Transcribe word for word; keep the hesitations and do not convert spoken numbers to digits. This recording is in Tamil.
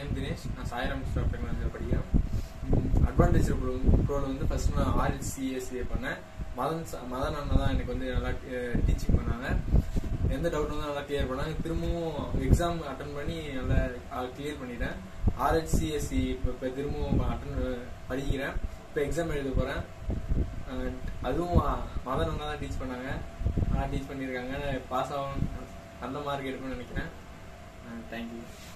நேம் தினேஷ். நான் சாய்ராம் சாஃப்ட்வேர் டெக்னாலஜியில் படிக்கிறேன். அட்வான்டேஜ் ப்ரோ ப்ரோவில் வந்து ஃபர்ஸ்ட் நான் ஆர்ஹெச்சிஎஸ்சிஏ பண்ணேன். மதன் மதன் அண்ணா தான் எனக்கு வந்து நல்லா டீச்சிங் பண்ணாங்க. எந்த டவுட் வந்து நல்லா கிளியர் பண்ணாங்க. திரும்பவும் எக்ஸாம் அட்டன் பண்ணி நல்லா கிளியர் பண்ணிட்டேன். ஆர்ஹெச்சிஎஸ்சி இப்போ இப்போ திரும்பவும் அட்டன் படிக்கிறேன். இப்போ எக்ஸாம் எழுத போகிறேன். அதுவும் மதன் அண்ணா தான் டீச் பண்ணாங்க. நல்லா டீச் பண்ணியிருக்காங்க. பாஸ் ஆகணும், நல்ல மார்க் எடுக்கணும்னு நினைக்கிறேன். தேங்க்யூ.